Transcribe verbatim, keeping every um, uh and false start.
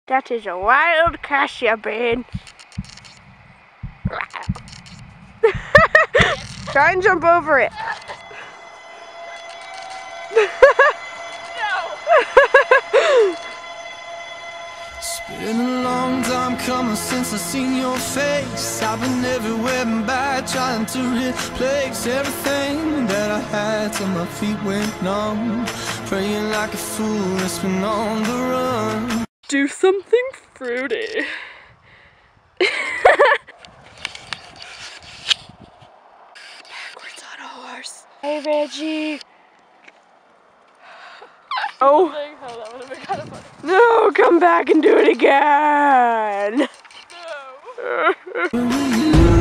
That is a wild cassia bean. Try and jump over it. It's been a long time coming since I seen your face. I've been everywhere and back, trying to replace everything that I had till my feet went numb. Praying like a fool, it's been on the run. Do something fruity. Backwards on a horse. Hey, Reggie. Oh. Oh, that would have been kind of funny. No, come back and do it again. No.